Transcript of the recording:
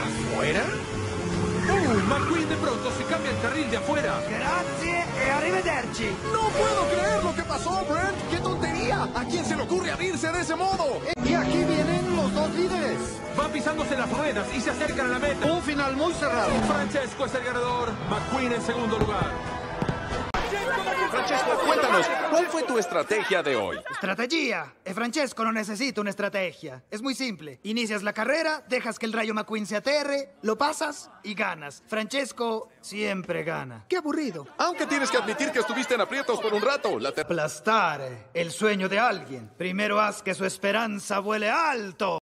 ¿Afuera? McQueen de pronto se cambia el carril de afuera. Grazie e arrivederci. ¡No puedo creer lo que pasó, Brent! ¡Qué tontería! ¿A quién se le ocurre abrirse de ese modo? Y aquí vienen los dos líderes. Va pisándose las ruedas y se acercan a la meta. Un final muy cerrado. Francesco es el ganador. McQueen en segundo lugar. Francesco, cuéntanos, ¿cuál fue tu estrategia de hoy? Strategia. E Francesco non necesita una estrategia. Es muy simple. Inicias la carrera, dejas que el Rayo McQueen se aterre, lo pasas y ganas. Francesco siempre gana. ¡Qué aburrido! Aunque tienes que admitir que estuviste en aprietos por un rato. Aplastare el sueño de alguien. Primero haz que su esperanza vuele alto.